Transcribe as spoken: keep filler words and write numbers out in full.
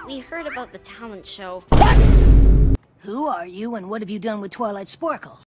We heard about the talent show. Who are you and what have you done with Twilight Sparkle?